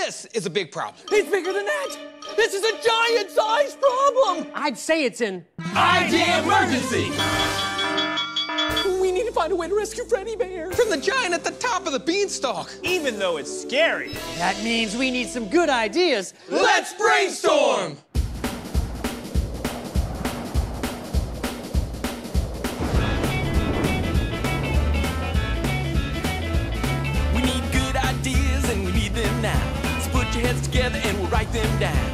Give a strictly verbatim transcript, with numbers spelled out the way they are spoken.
this is a big problem. It's bigger than that. This is a giant-sized problem. I'd say it's an I D emergency! We need to find a way to rescue Freddy Bear. From the giant at the top of the beanstalk. Even though it's scary. That means we need some good ideas. Let's brainstorm! We need good ideas and we need them now. So put your heads together and we'll write them down.